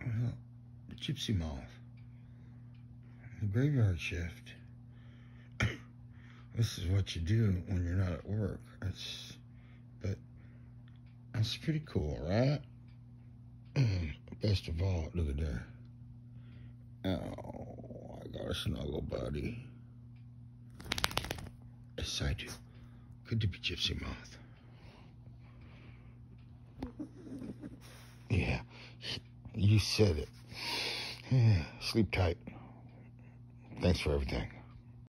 Well, Gypsy Moth. The graveyard shift. This is what you do when you're not at work. That's pretty cool, right? Best of all, look at there. Oh, I got a snuggle buddy. Yes, I do. Good to be Gypsy Moth. Yeah, you said it. Yeah, sleep tight. Thanks for everything.